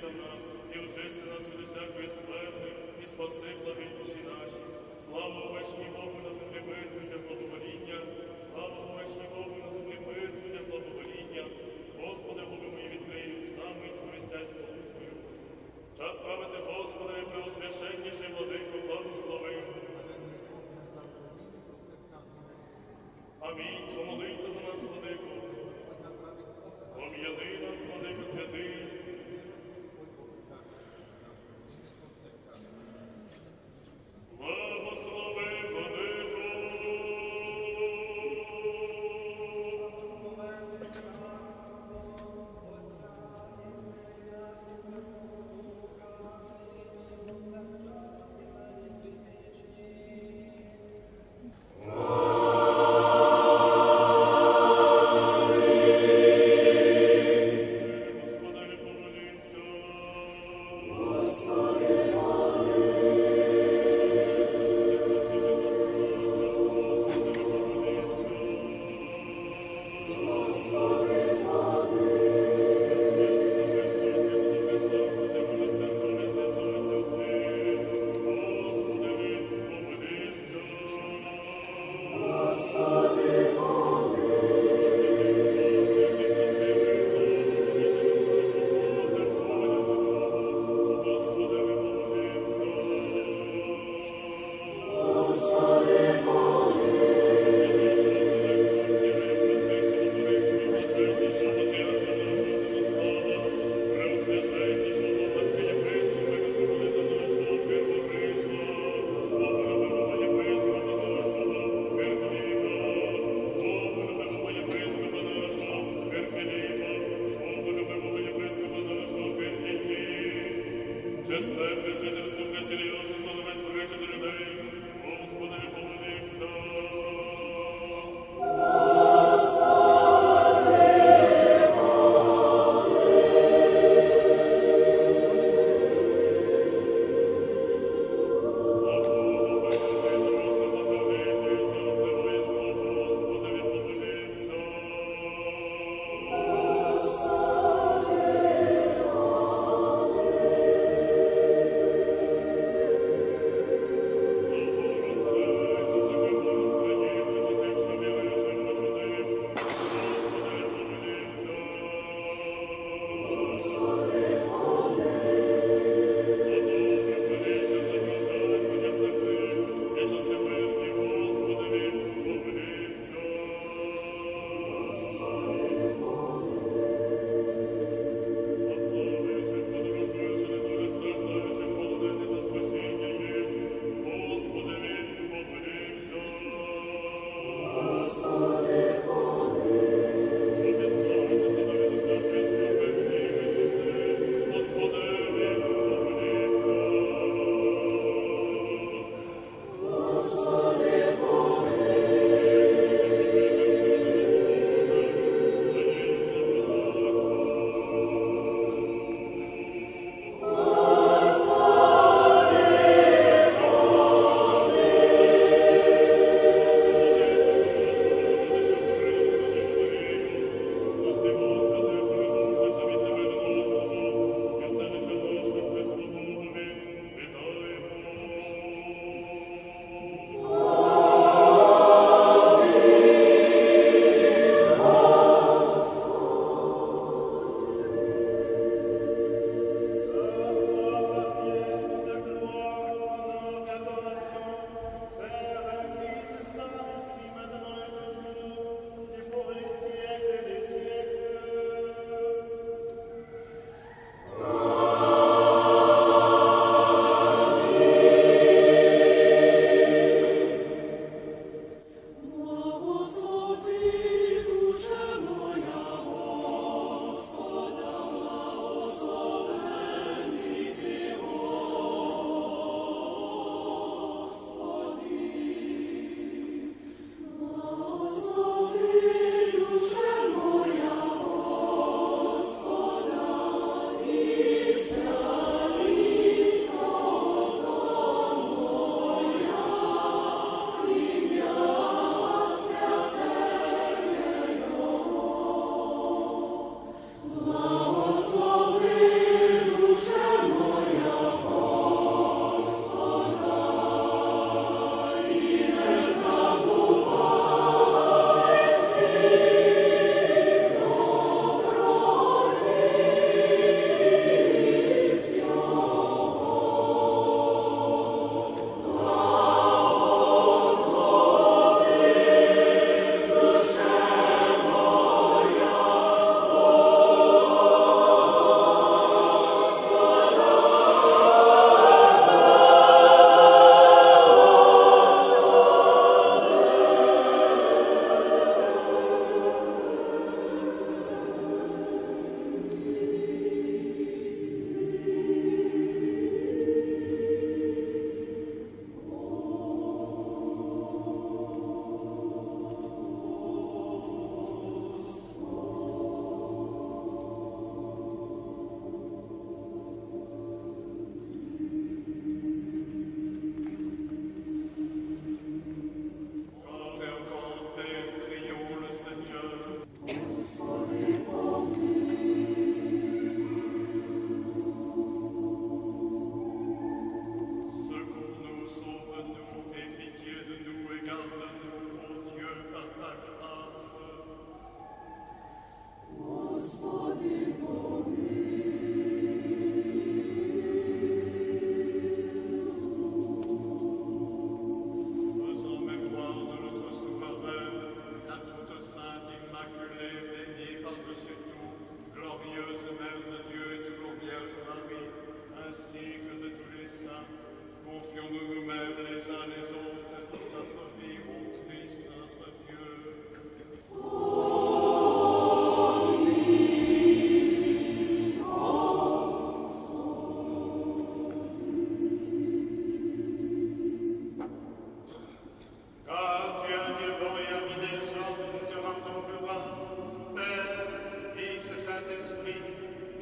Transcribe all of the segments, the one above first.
за нас, і очисти нас від усякої скверни, і спаси, благи душі наші. Слава вишній Богу на землі миру, для благовоління. Слава вишній Богу на землі миру, для благовоління. Господи, губи мої відкриють устами і сповістять хвалу Твою. Час правити Господа і преосвященніший владико, благослови. Амінь. Помолися за нас, владико. Пом'яни нас, владико святий. Благослови, владико.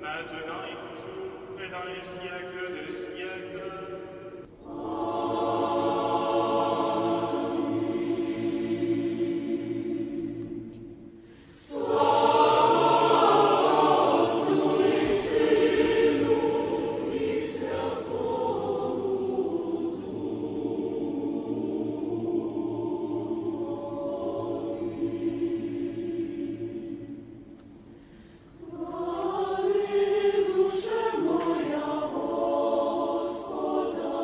maintenant et toujours, et dans les siècles des siècles. Moja Gospoda.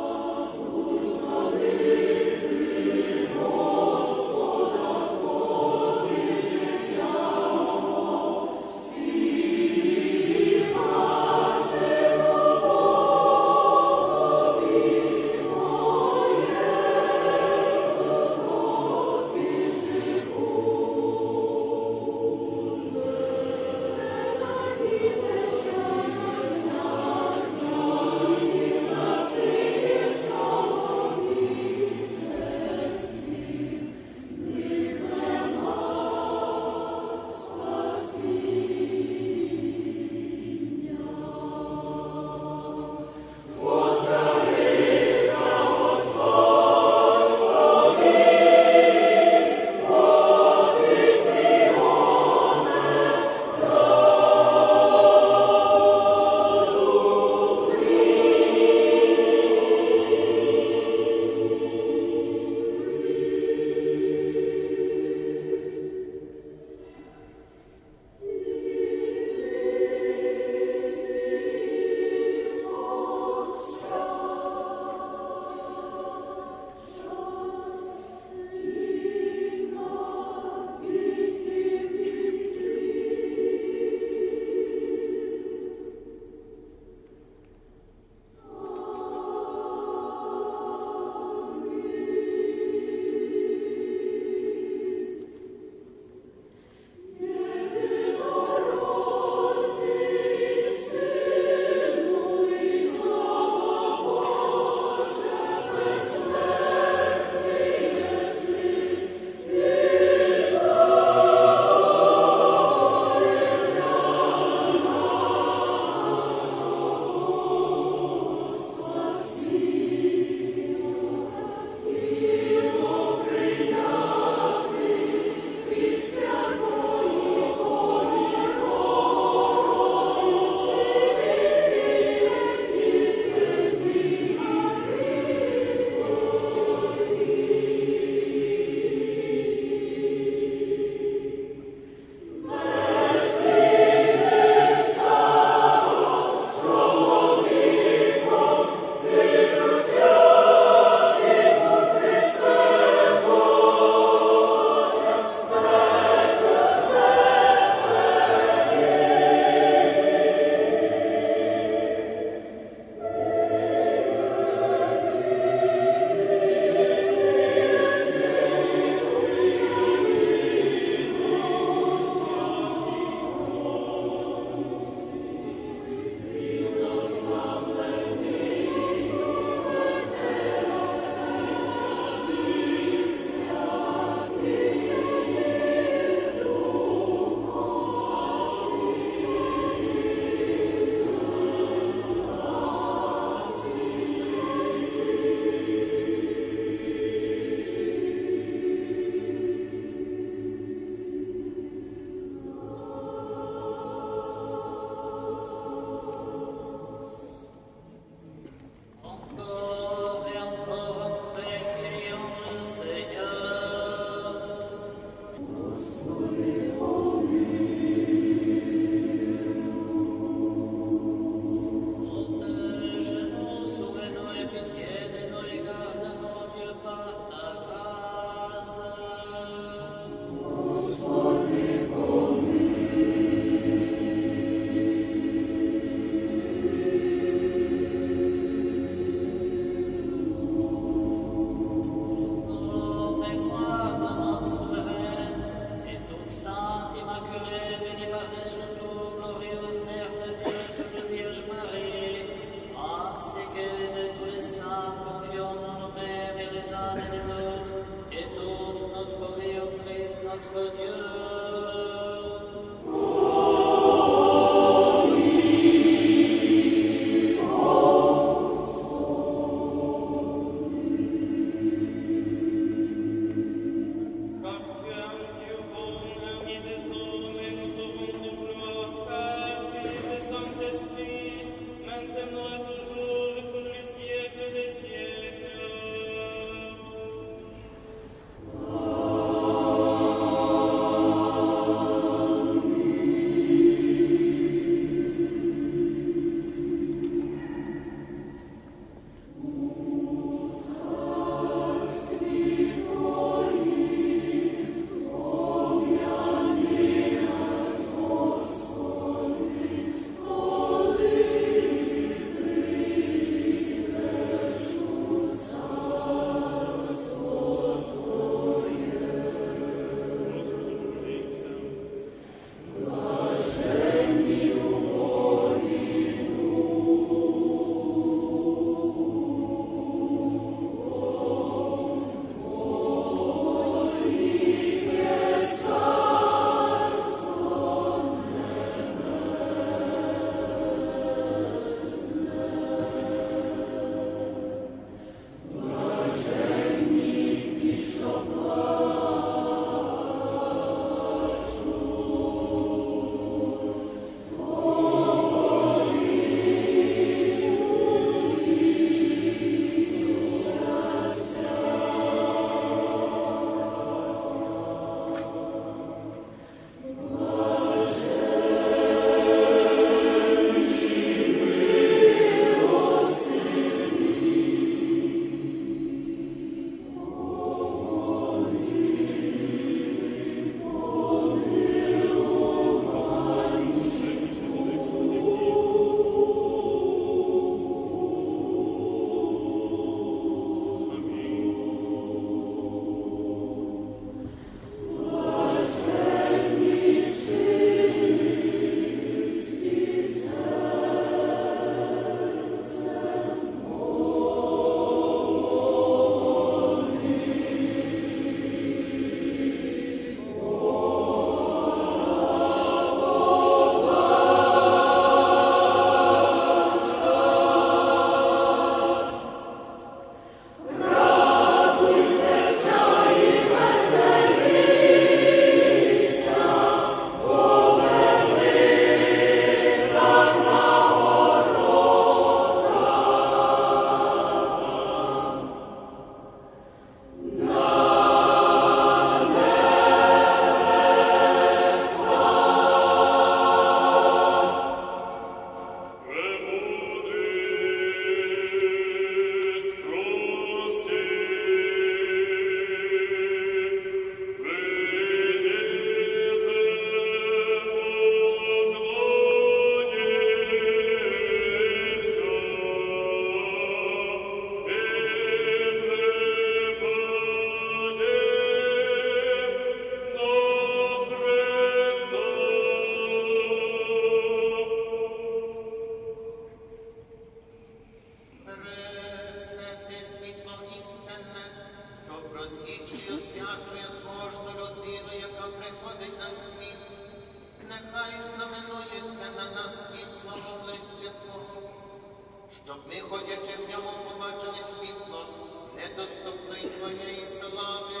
щоб ми, ходячи в ньому, побачили світло недоступної Твоєї слави.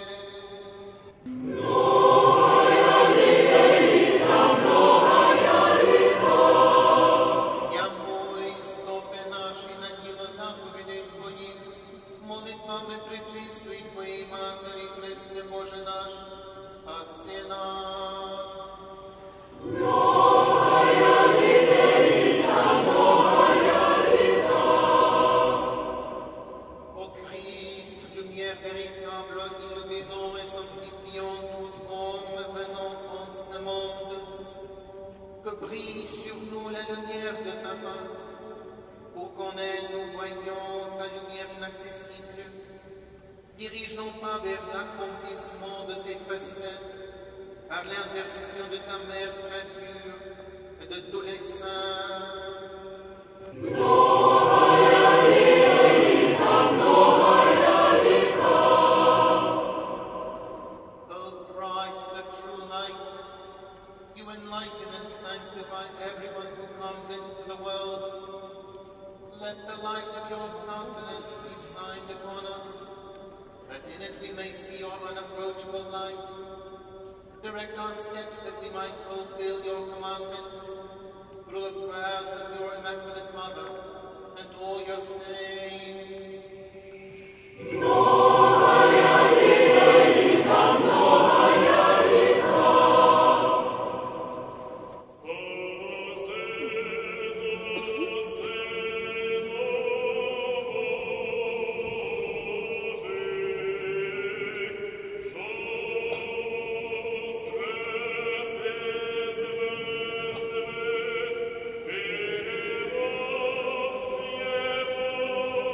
Молитвами пречистої Твоєї Матері, Христе Боже наш, спаси нас. Ô Christ, lumière véritable, illuminant et sanctifiant tout homme venant en ce monde, que brille sur nous la lumière de ta face, pour qu'en elle nous voyions ta lumière inaccessible. Dirige-nous pas vers l'accomplissement de tes préceptes, par l'intercession de ta mère très pure et de tous les saints. O Christ, the true light, you enlighten and sanctify everyone who comes into the world. Let the light of your countenance be shined upon us, that in it we may see your unapproachable light. Direct our steps that we might fulfill your commandments through the prayers of your Immaculate Mother and all your saints. Oh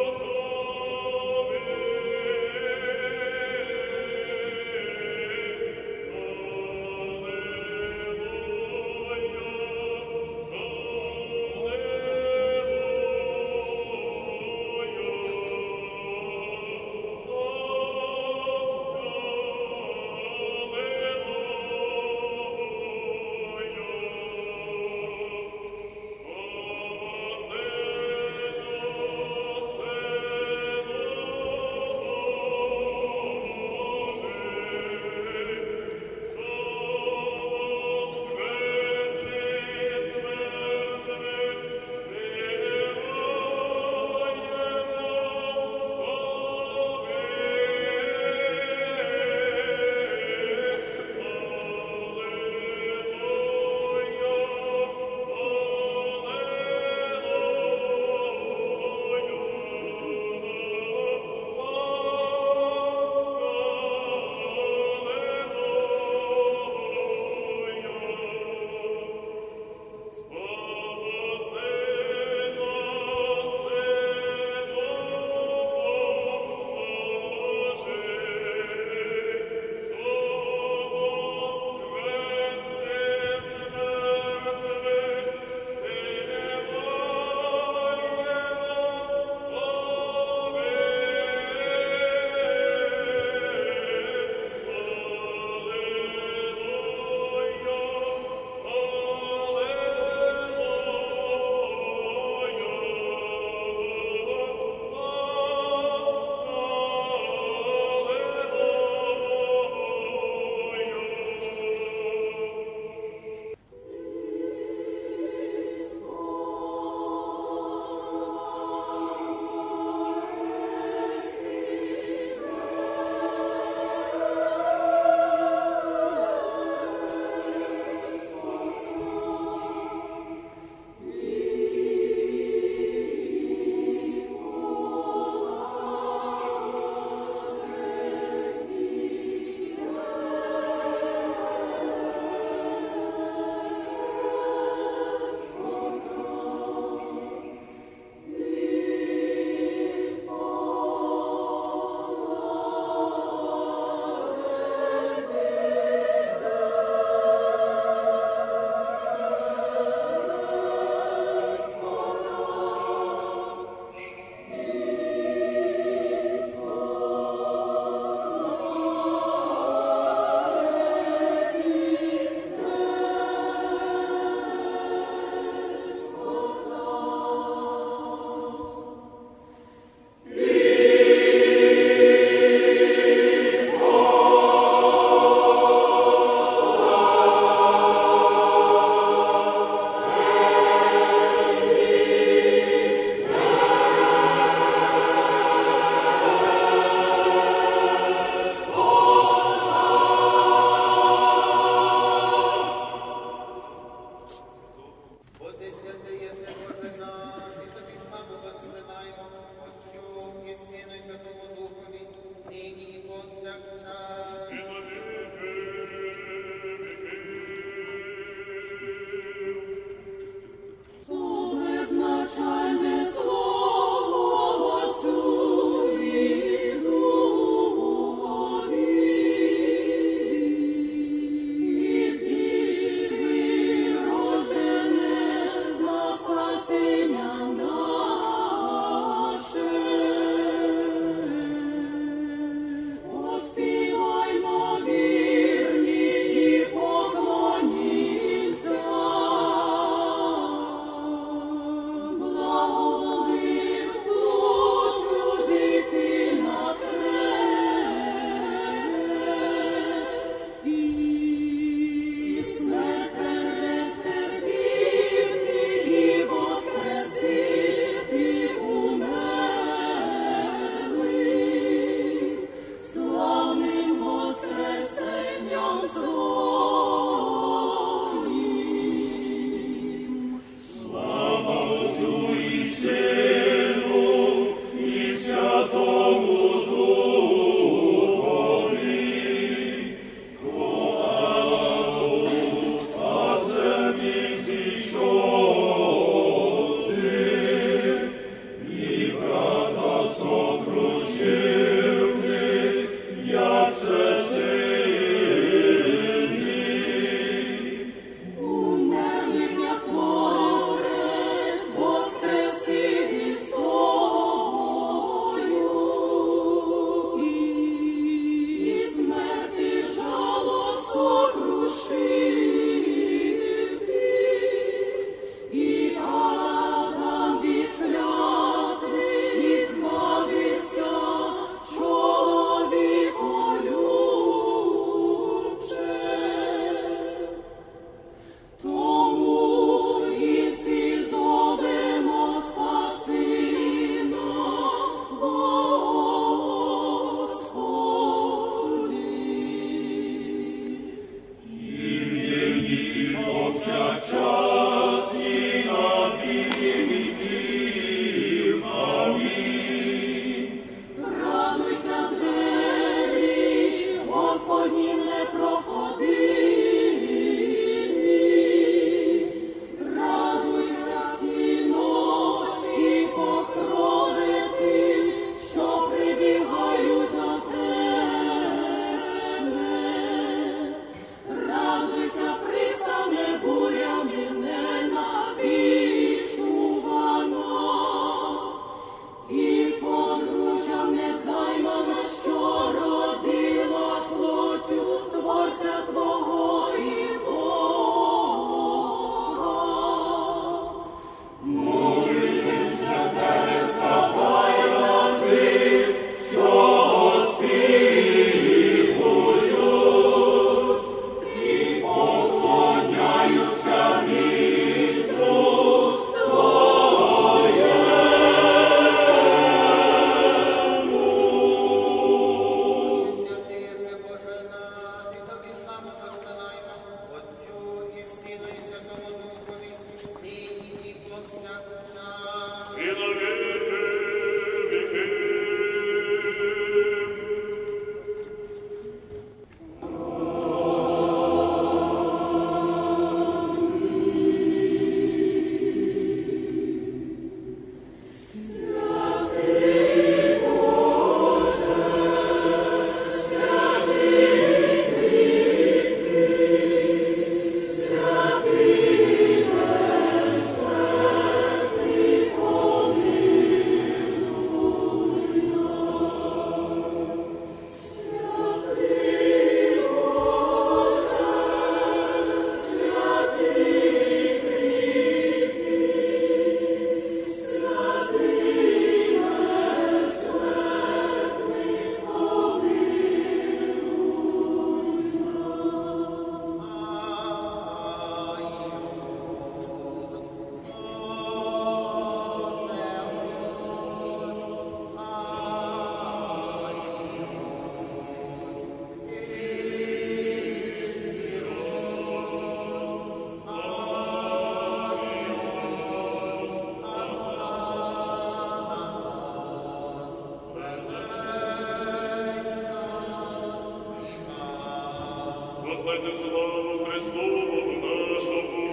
воздати славу Христову Богу нашому.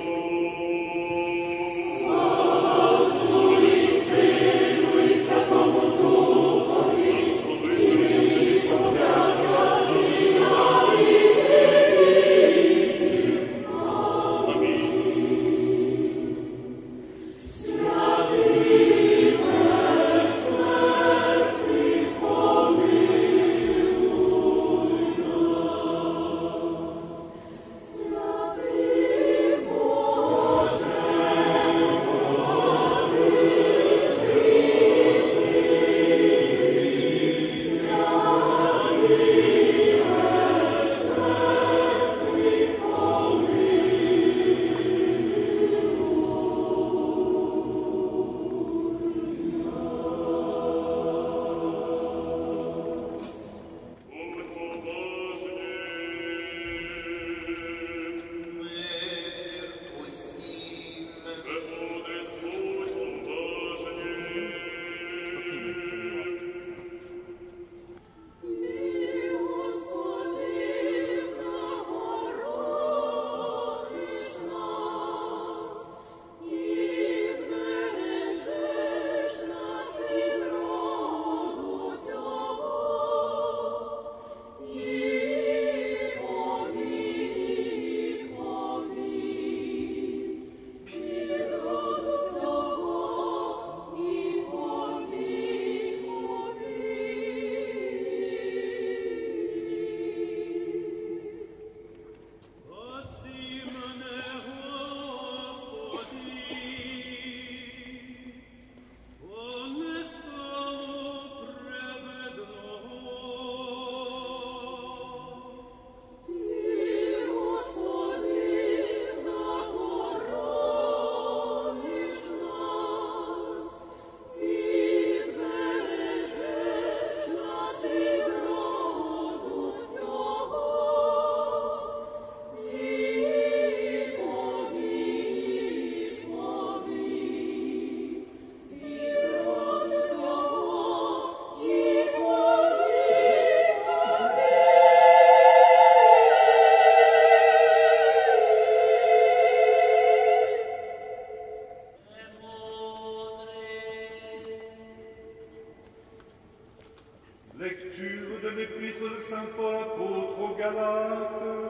Lecture de l'épître de Saint Paul apôtre aux Galates.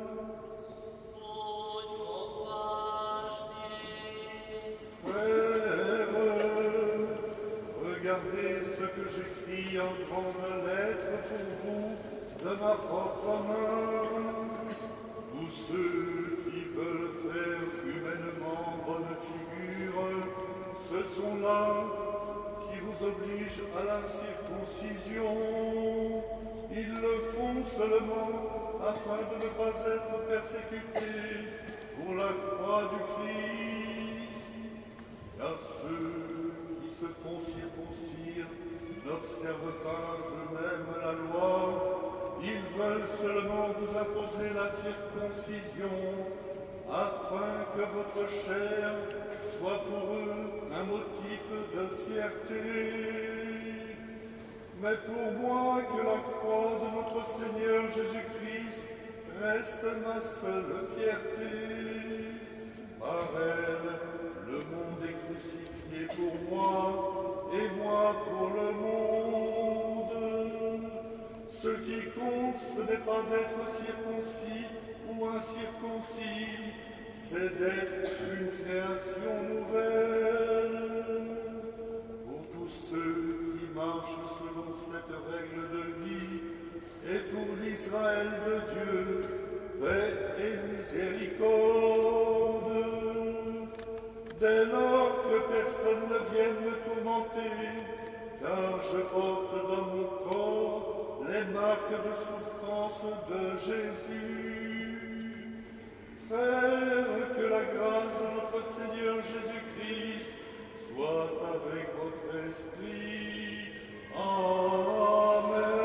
Frères, regardez ce que j'écris en grande lettre pour vous de ma propre main. Tous ceux qui veulent faire humainement bonne figure, ce sont là qui vous obligent à la circoncision. Ils le font seulement afin de ne pas être persécutés pour la croix du Christ. Car ceux qui se font circoncire n'observent pas eux-mêmes la loi. Ils veulent seulement vous imposer la circoncision afin que votre chair soit pour eux un motif de fierté. Mais pour moi, que la croix de notre Seigneur Jésus-Christ reste ma seule fierté. Par elle, le monde est crucifié pour moi et moi pour le monde. Ce qui compte, ce n'est pas d'être circoncis ou incirconcis, c'est d'être une création nouvelle. Pour tous ceux qui marchent selon cette règle de vie, et pour l'Israël de Dieu, paix et miséricorde. Dès lors que personne ne vienne me tourmenter, car je porte dans mon corps les marques de souffrance de Jésus. Frères, que la grâce de notre Seigneur Jésus-Christ soit avec votre esprit. Amen.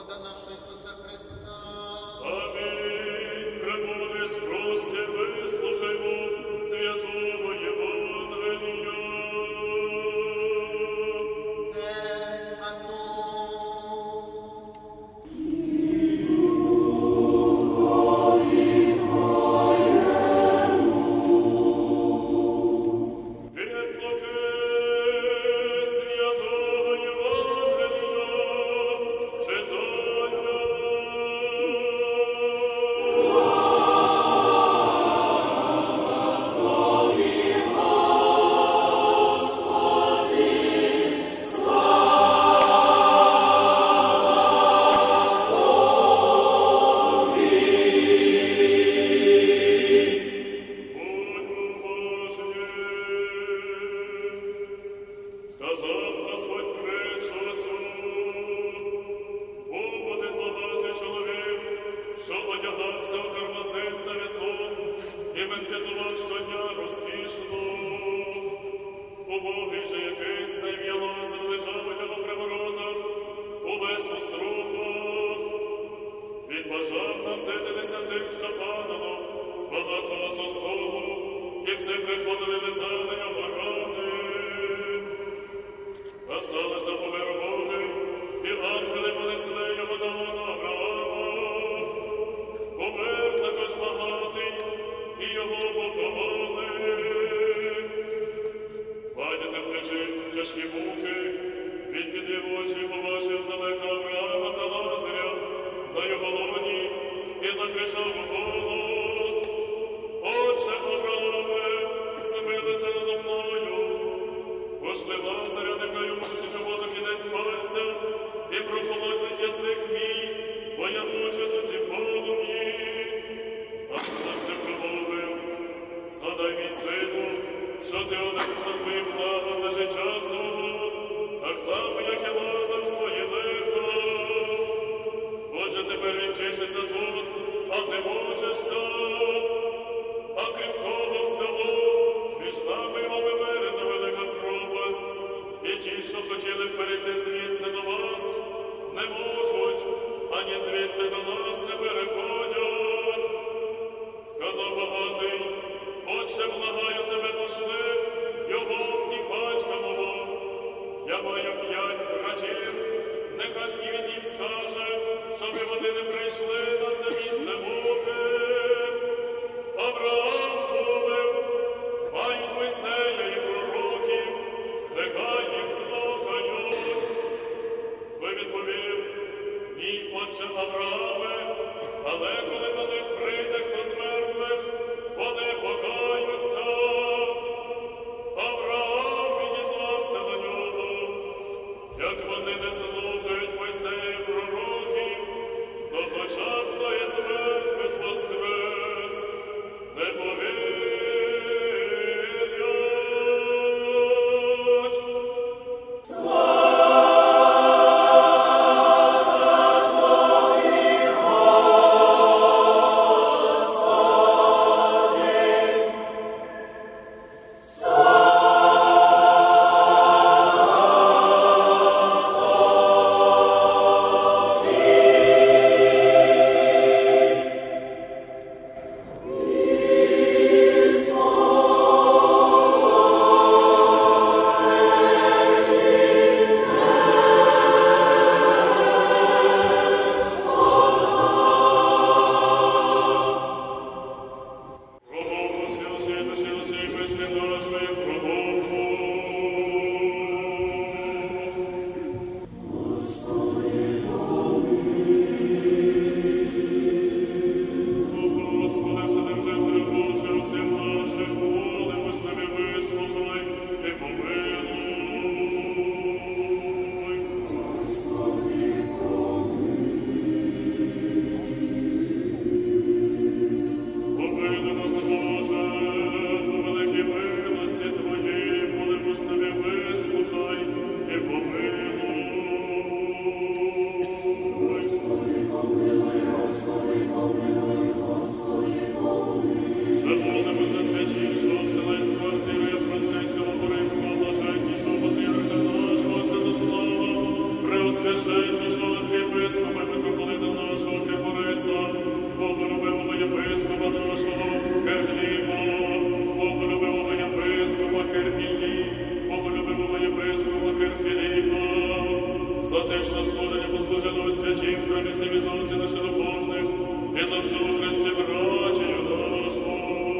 Господа нашого Ісуса Христа. Амінь. Премудрість прості, вислухаймо святого Євангелія. Сказав Господь притчу цю: був один багатий чоловік, що одягався в кармазин та вісон і бенкетував щодня розкішно. Убогий же якийсь на ім'я Лазар лежав у його при воротах, увесь у струпах. Він бажав насититися тим, що падало, багатого зо столу, і всі приходили лизати його рани. А сталося помер убогий, і ангели понесли його до лона Авраама. Помер також багатий, і його поховали. Паді терплячи тяжкі муки, він підвів очі, побачив здалека Авраама та Лазаря на його лоні і закричав у голос: «Отче Аврааме, змилуйся надо мною! Пошли Лазаря, нехай умочить у воду кінець пальця, і прохолодить язик мій, бо я мучусь у цім полум'ї». Авраам же промовив: «Згадай, мій сину, що ти одержав твої блага за життя свого, так само, як і Лазар своє лихо. Отже, тепер він тішиться тут, а ти мучишся. А крім того всього, між нами і вами вирита велика пропасть, і ті, що хотіли б перейти звідси до вас, не можуть, ані звідти до нас не переходять». Сказав багатий: «Отче, благаю тебе, пошли його в дім батька мого. Я маю 5 братів, нехай і він їм скаже, щоби вони не прийшли на це місце муки». Авраам мовив: «Мають Мойсея і пророків, нехай їх слухають». Той відповів: «Ні, отче Аврааме, але коли до них прийде хто з мертвих, вони покаються». Авраам відізвався на нього: «Як вони не слухають Мойсея і пророків, то хоча б хто із мертвих воскрес, не повірять». Тобі за отців наших духовних і за всю у Христі братію нашу.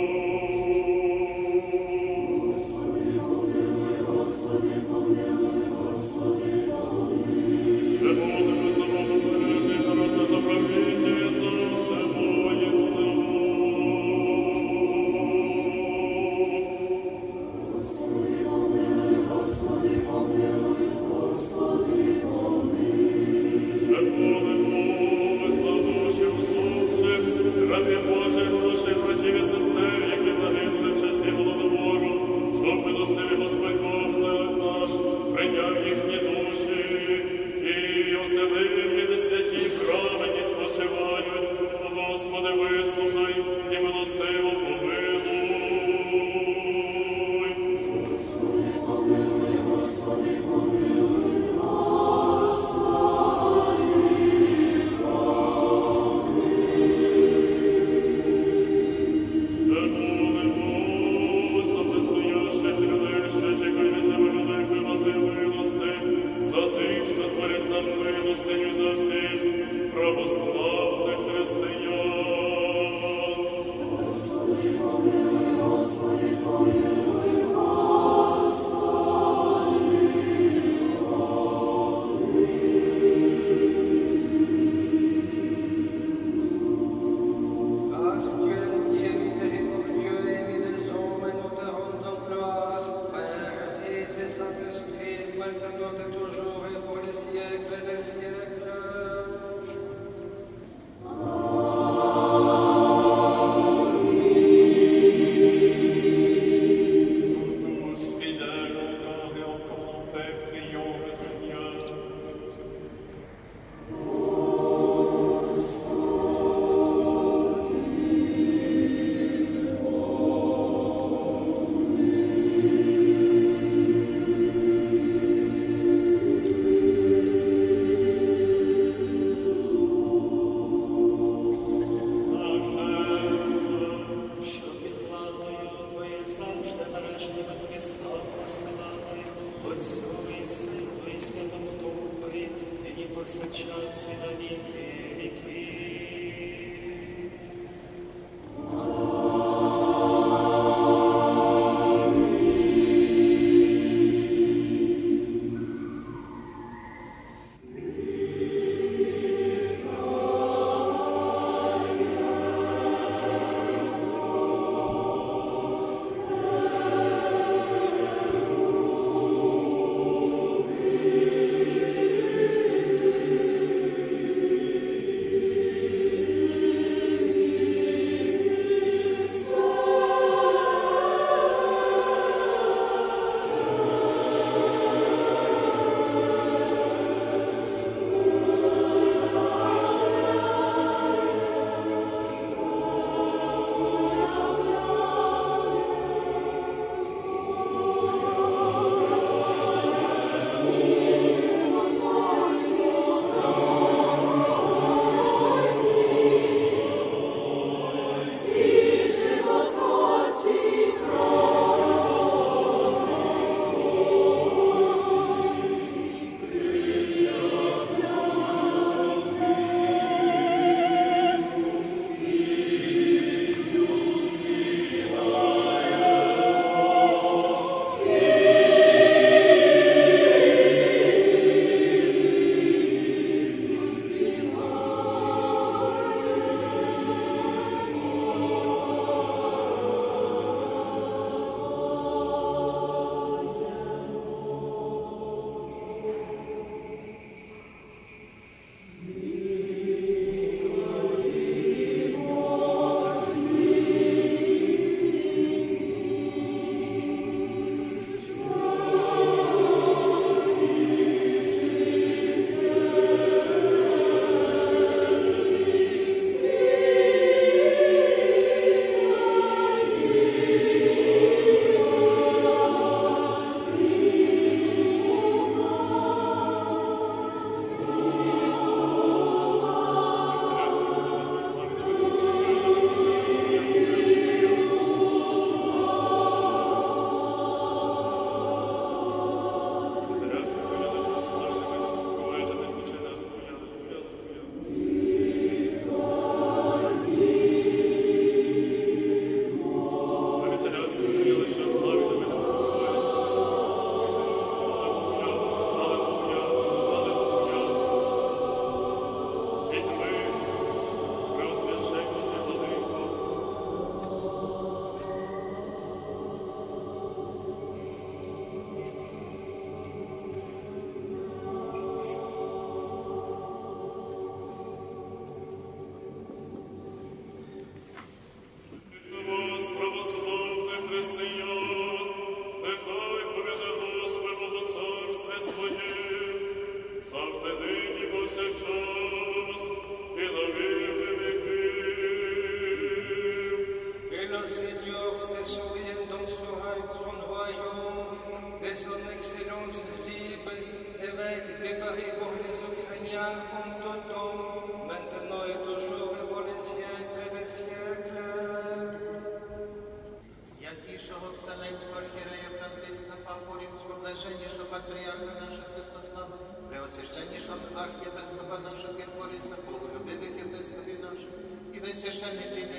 Ще молимо за Богом, бережи народне заправління і за все воїнство. Ще молимо за душі усопших, рабів Божих, наших братів і сестер, які загинули в часі голодомору, щоб милостивий Господь Бог наш прийняв їхні душі і оселив їх, де святі праведні спочивають. Господи, вислухай і милостиво помилуй. Ще молимо за предстоящих людей, що чекають від Тебе великої Божої милости, за тих, що творять нам милостиню, за всіх православних християн. Car Dieu est miséricordieux et mis des hommes et nous te rendons gloire, Père, Fils et Saint-Esprit, maintenant et toujours et pour les siècles des siècles. Amen.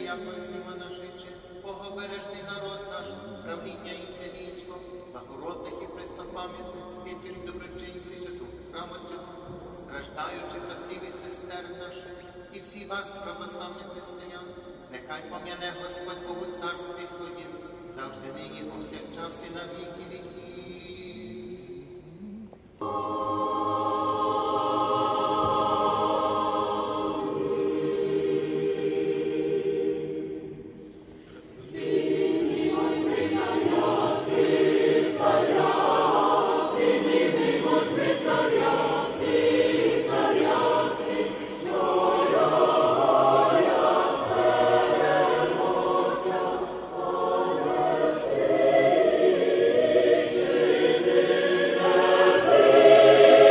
дияконський монашиче, Богобережний народ наш, правління і все військо, благородних і преснопам'ятних вчителів, доброчинців святого храму цього, страждаючи братів і сестер наших, і всі вас, православних християн, нехай пом'яне Господь Богу царстві своїм, завжди нині, повсякчас і на віки віків. Amen.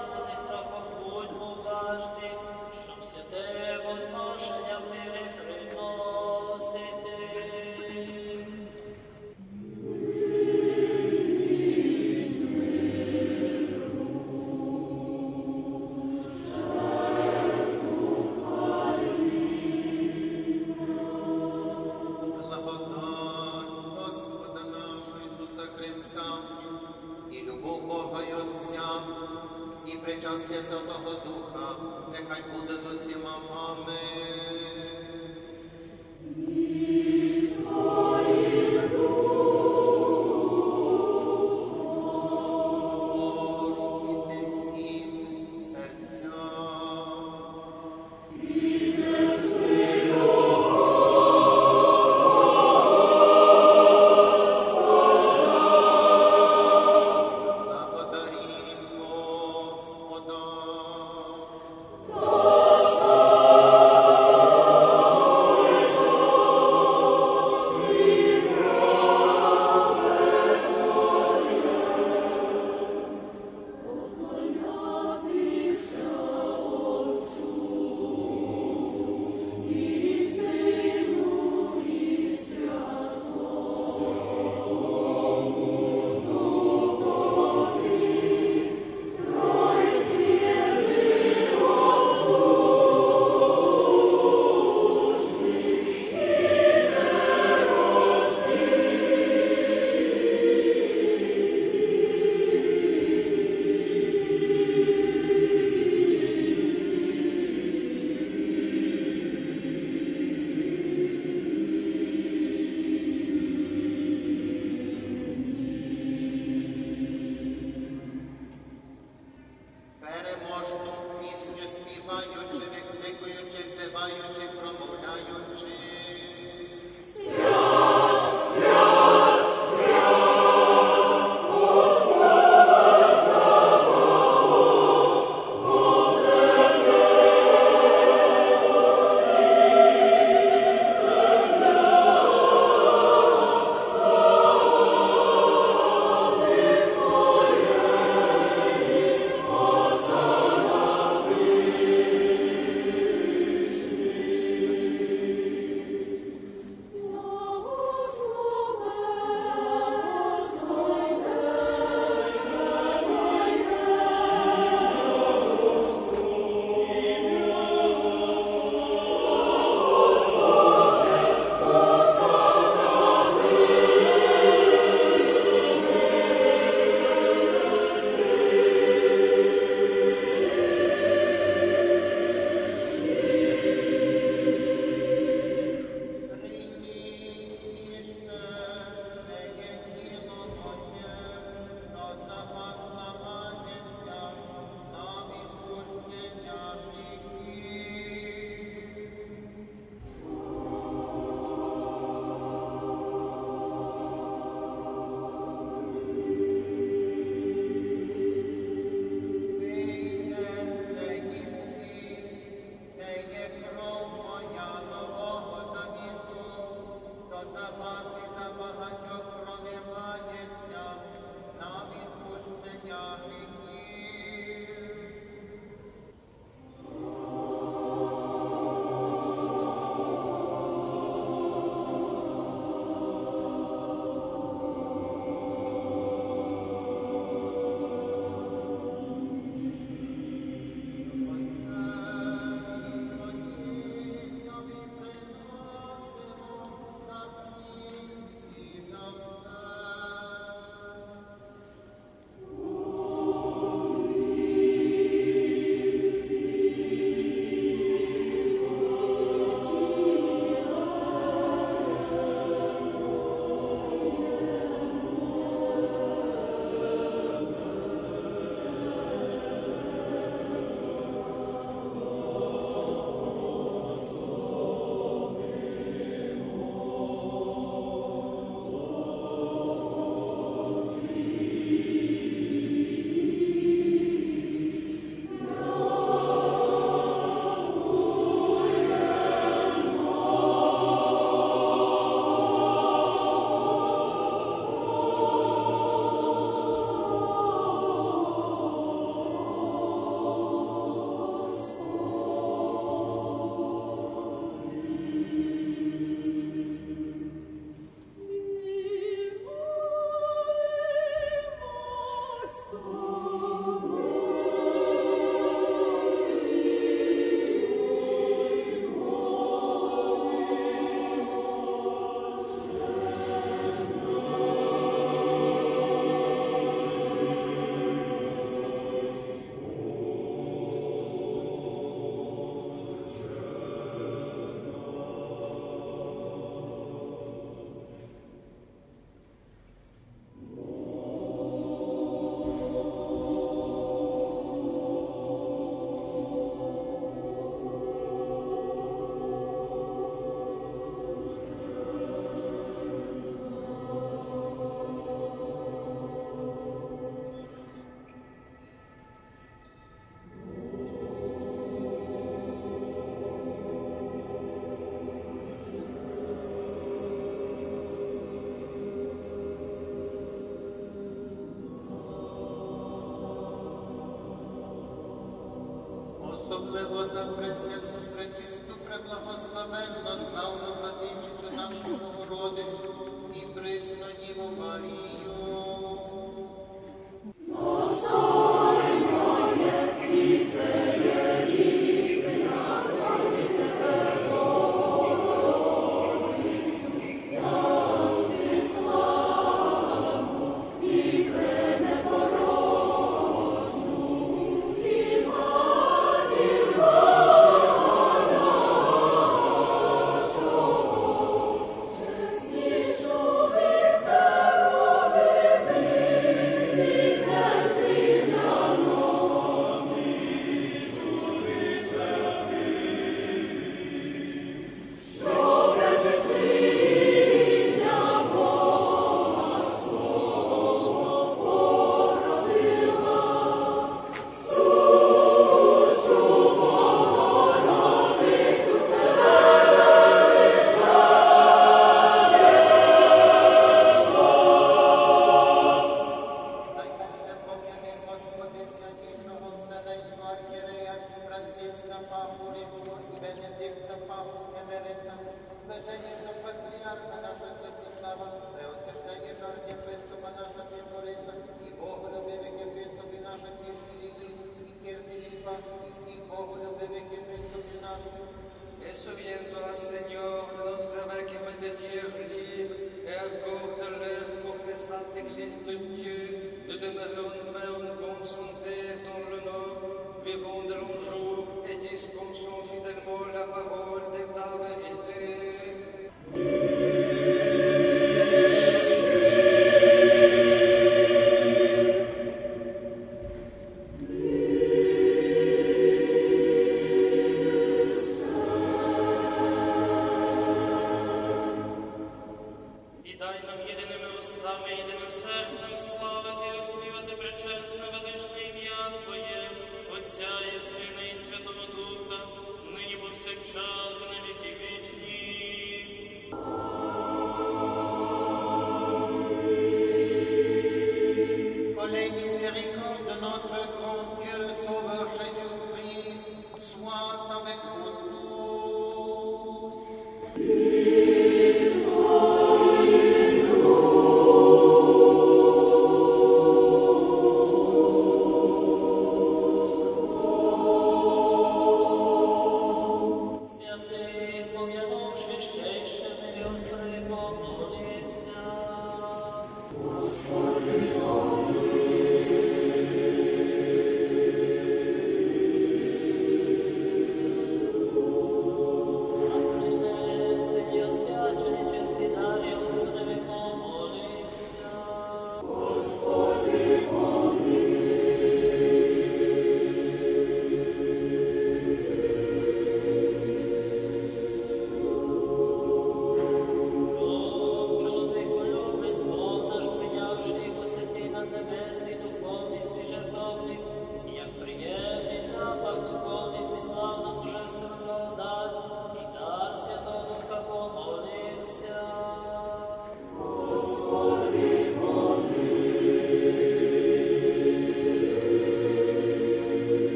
Слухаймо зі страхом, будьмо уважні, щоб святе возношення в мирі приносити. Благодать Господа нашого Ісуса Христа, і любов Бога й Отця, і причастя Святого Духа, нехай буде з усіма вами. Вгору піднесім серця. Благодарим Господа. Переможну пісню співаючи, викликуючи, взиваючи, промовляючи. особливо за пресвяту, пречисту, преблагословенну, славну владичицю нашу Богородицю і присну Діву Марію. Блаженнішого патріарха нашого Святослава, преосвященнішого архієпископа нашого Кір Бориса, і боголюбивих єпископів наших Кір Ілії, і Кір Філіпа, і всіх боголюбивих єпископів наших. Et souviens-toi, Seigneur, de notre évêque et médiateur libre, et accorde-leur pour tes saintes églises de Dieu, de demeurer en paix, en bonne santé, dans l'honneur, vivant de longs jours et dispensant fidèlement la parole de ta vérité. І дай нам єдиними устами, єдиним серцем славити і оспівати пречесне величне ім'я Твоє, Отця і Сина і Святого Духа, нині повсякчас і на віки вічні. Pour les miséricordes de notre grand Dieu, Sauveur Jésus-Christ, soit avec vous tous. Святий, пом'янувши щейшими, Господи, помолимся. Принеси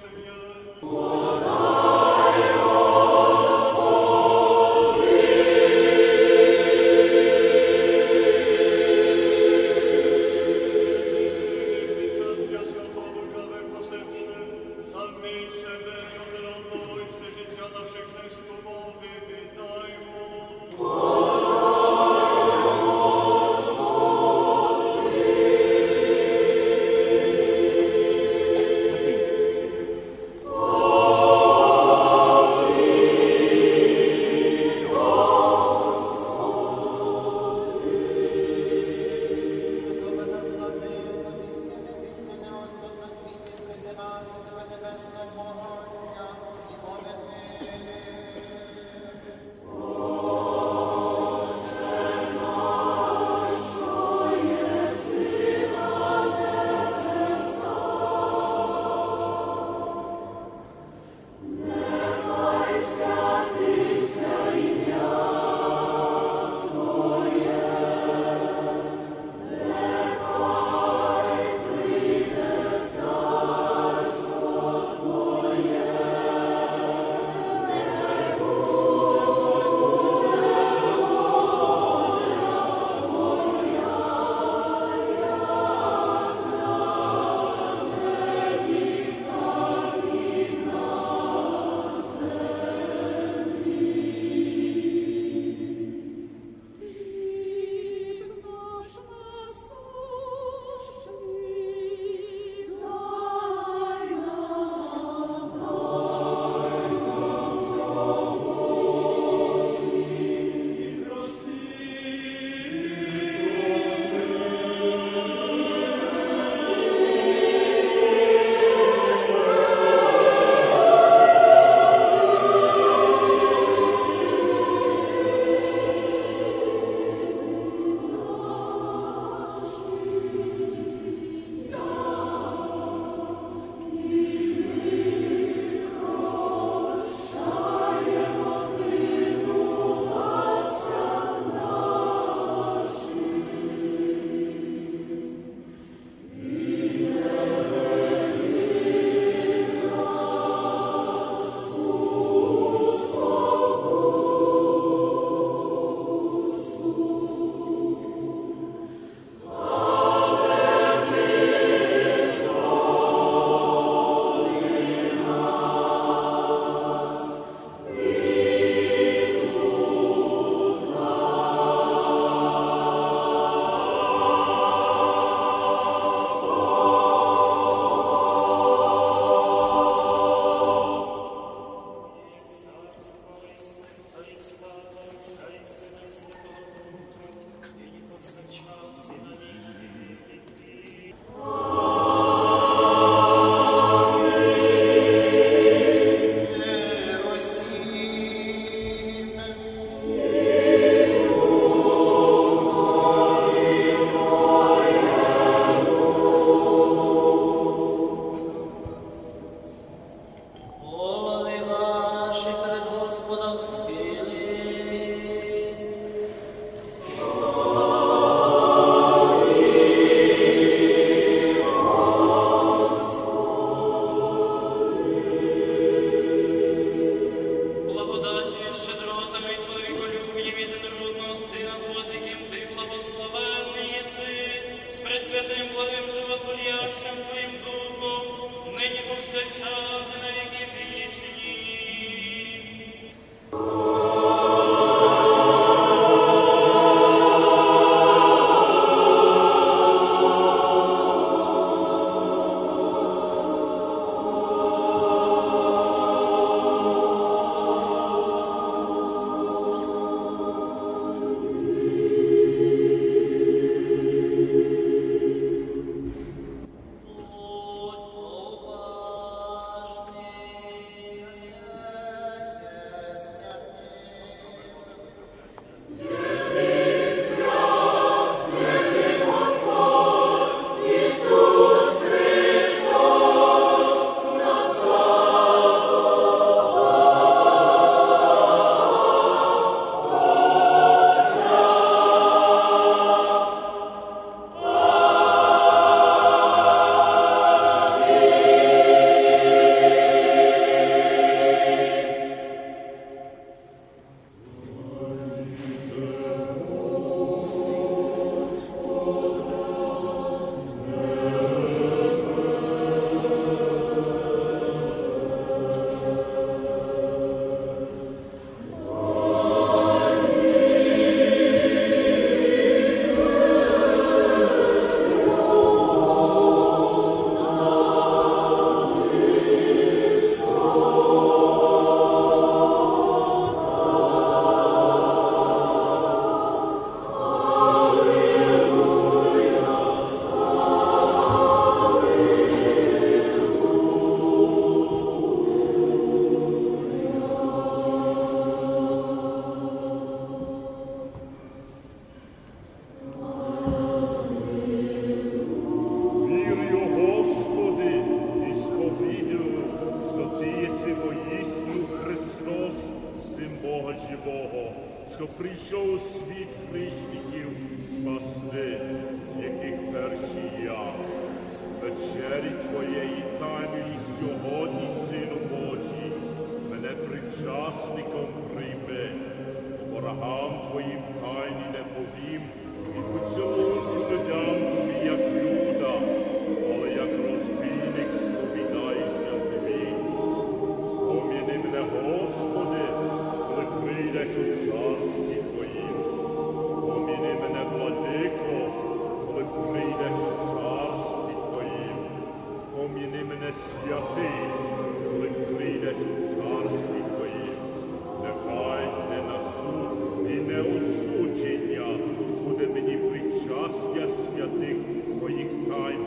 Господь,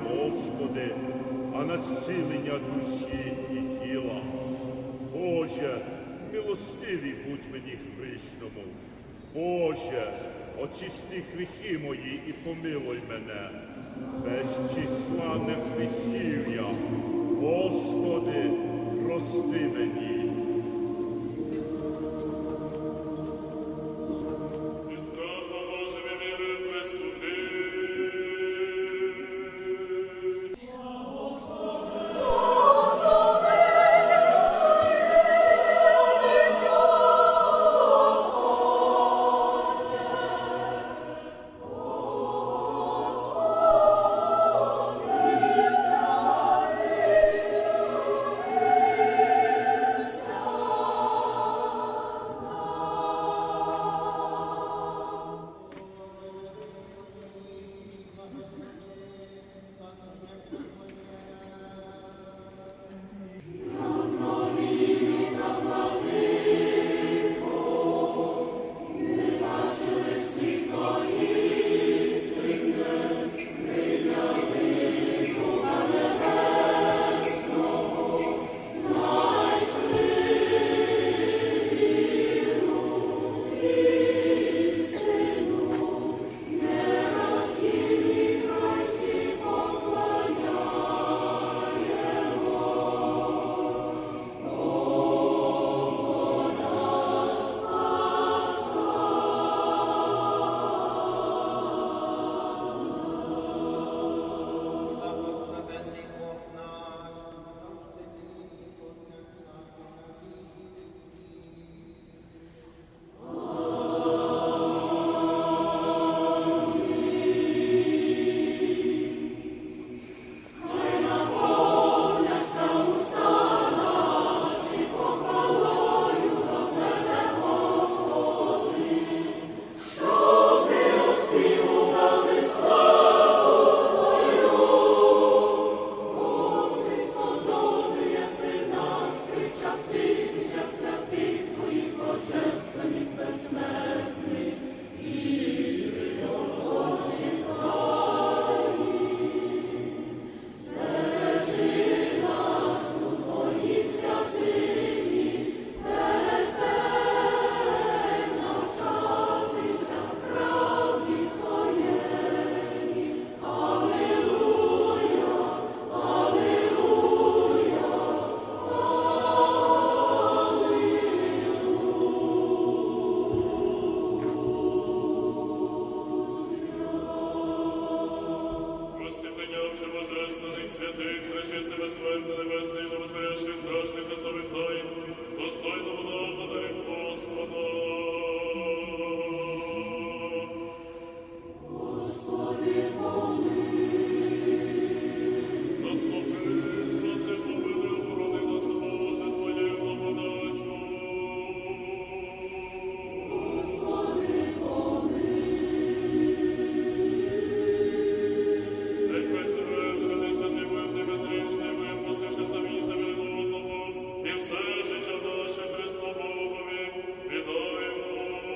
Господи, а на зцілення душі і тіла. Боже, милостивий будь мені грішному. Боже, очисти гріхи мої і помилуй мене. Без числа не грішив я. Господи, прости мені. Сестра за Божими віри приступи. Божественних, святих, пречистий, безсмертний, небесний, животворящий, страшний Христових тайн, достойно благодарим Господа. Господи, заступи, спаси, помилуй, охорони нас, Боже, Твоєю благодаттю. Все життя наше Христу Богові віддаємо.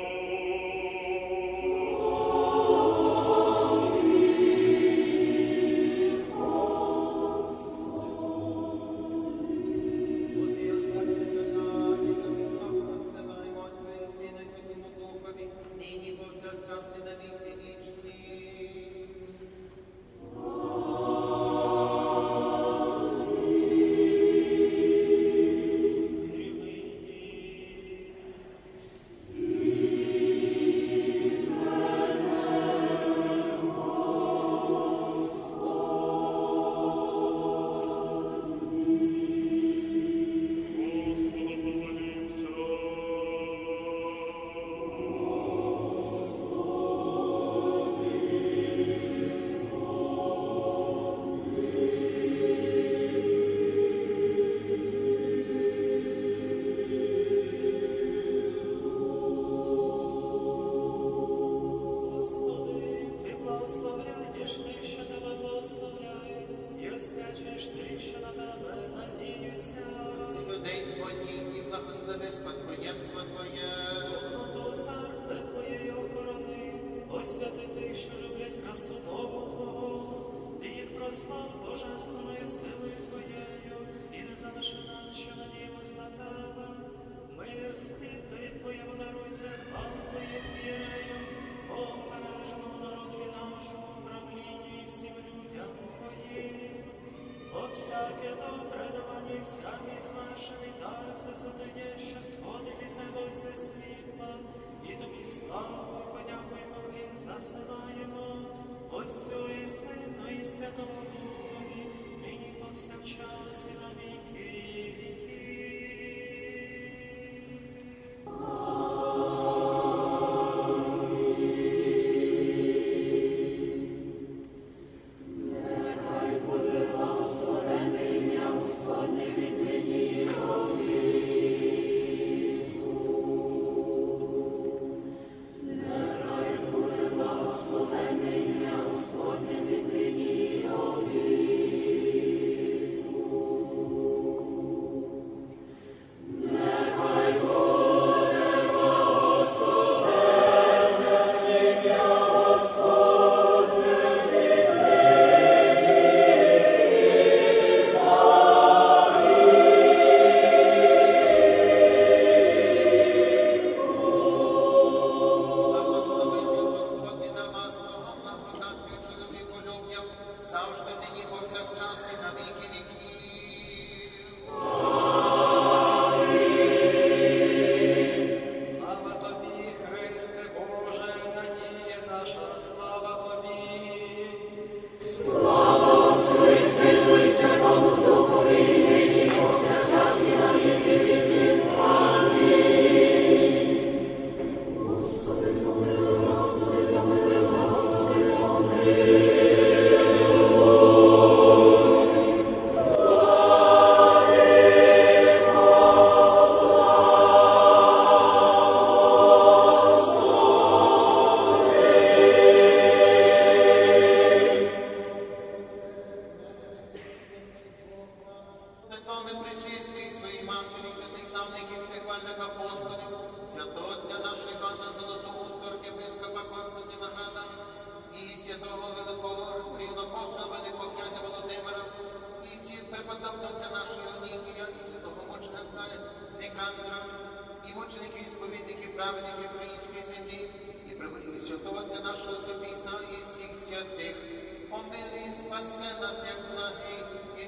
Нині повсякчас і на віки вічні. Людей Твоїх і благослови спадкоємство Твоє. Повноту церкви Твоєї охорони, освяти тих, що люблять красу дому Твого, Ти їх послав божественною силою Твоєю, і не залиши нас, що надіємось на Тебе. Мир світові Твоєму народу, церквам Твоїм вірею, Богом береженому народові нашому, правлінню і всім людям Твоїм. Бо всяке добре давання, і всякий звершений дар з висоти є, що сходить від неба Отця світла, і Тобі славу, і подяку, і поклін засилаємо, Отцю і Сину, і Святому Духові, нині повсякчас і на віки віків. Благословення Господні на вас, того благодаттю чоловіколюбням, завжди нині повсякчас і на віки віків. Слава Тобі, Христе Боже, надія наша, слава Тобі. Молитвами причислі своїй матері, святих славників, всіх вальних апостолів, святого отця нашого Івана Золотоустого, архієпископа Константина Града, і святого великого рівноапостола великого князя Володимира, і свят преподобного отця нашого Онікія, і святого мученика Никандра, і мучеників, і сповідників, праведників української землі, і святого отця нашого Собіса, і всіх святих. Помилуй, спаси нас, як благий і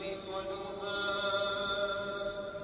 чоловіколюбець.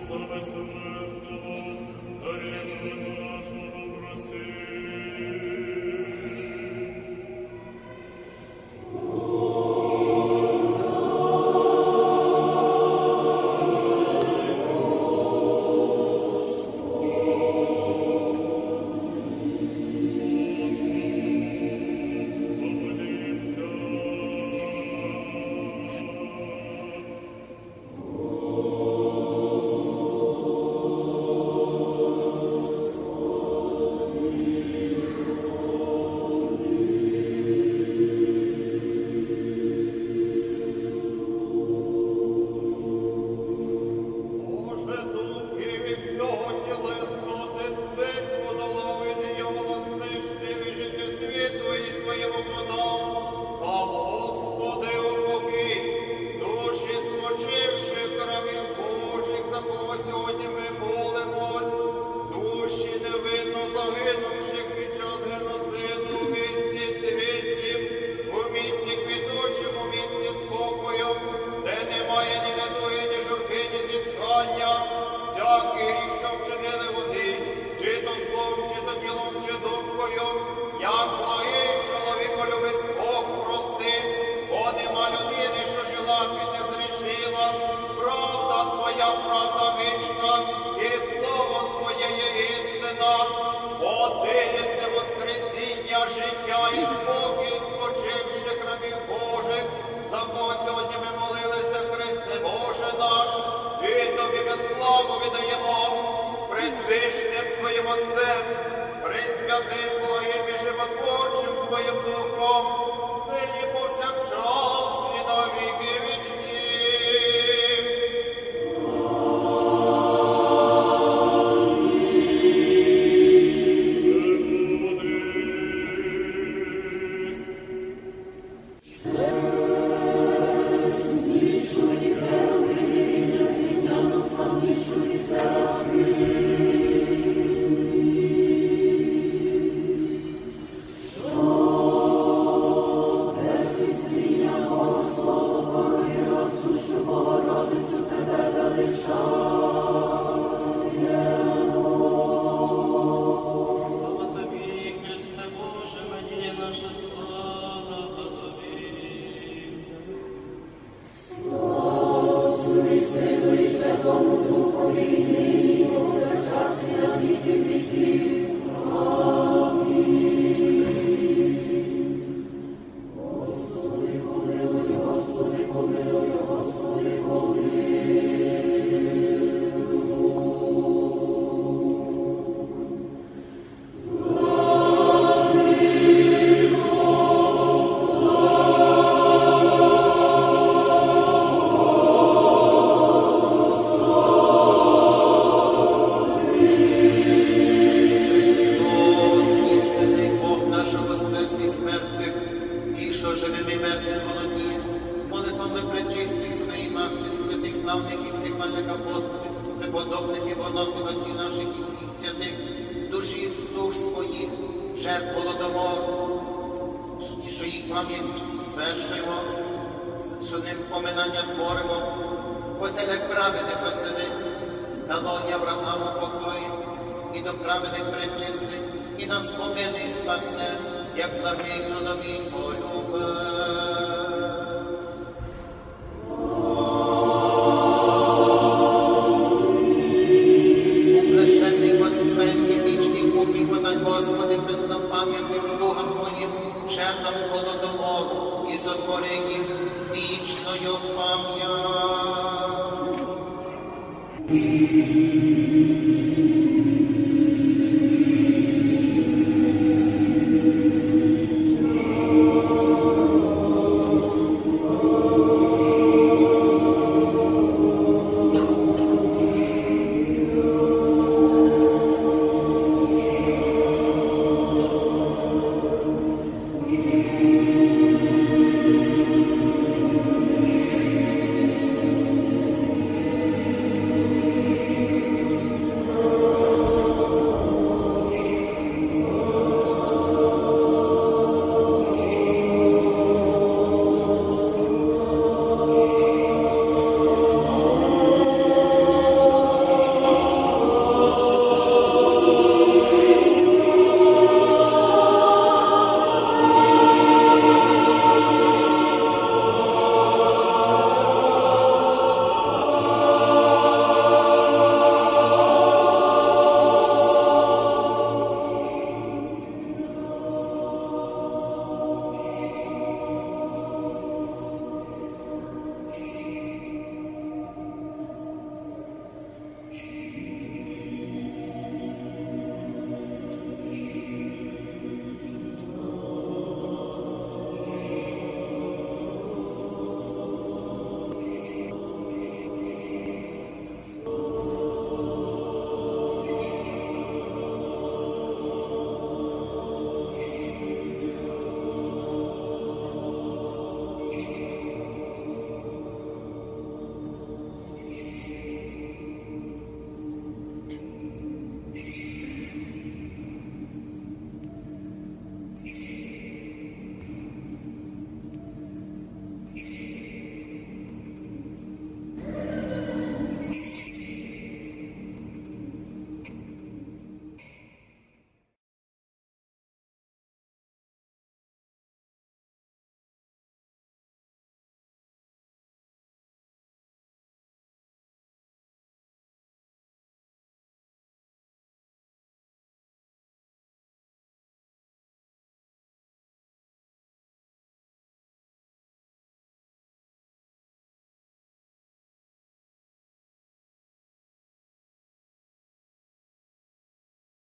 славе смертного, царевна нашого проси. Боже, духи від всього тілесного, ти смерть подолав і диявола знищив, і життя світу і твоєму подав. Сам, Господи, упокій, душі спочивших рабів Божих, за кого сьогодні ми молимось, душі невинно загинувших під час геноциду у місті світлім, у місті квітучим, у місті спокою, де немає ні недуги, ні журби, ні зітхання, всякий рік, що вчинили вони, чи то словом, чи то ділом, чи думкою, як благий чоловіколюбець Бог прости, бо нема людини, що жила б і не зрішила. Правда Твоя, правда вічна, і слово Твоє є істина, бо Ти єси воскресіння, життя і спокій спочивших рабів Божих, за кого сьогодні ми молилися, Христе Боже наш, і Тобі ми славу віддаємо з предвічним Твоїм Отцем, присвятим, благим і животворчим Твоїм Духом, нині повсякчас і на віки вічні. Слава Тобі, Христе Боже, надія наша, слава Тобі. Христос, істинний Бог нашого воскрес із мертвих, і що живим і мертвим володіє, молитвами пречистої своєї Матері, святих славних і всіх вальних апостолів, преподобних і боносів отців наших і всіх святих, душі слуг своїх, жертв голодомору, що їх пам'ять звершуємо, що ним поминання творимо, поселях праведних оселить, колонія Аврааму покої, і до праведних пречистих, і нас помилуй і спасе, як благий чоловік полюбець. Блаженний Господь, вічний упокій подай, Господи, преснопам'ятним слугам Твоїм, жертвам голодомору, і сотвори їм вічною пам'ять.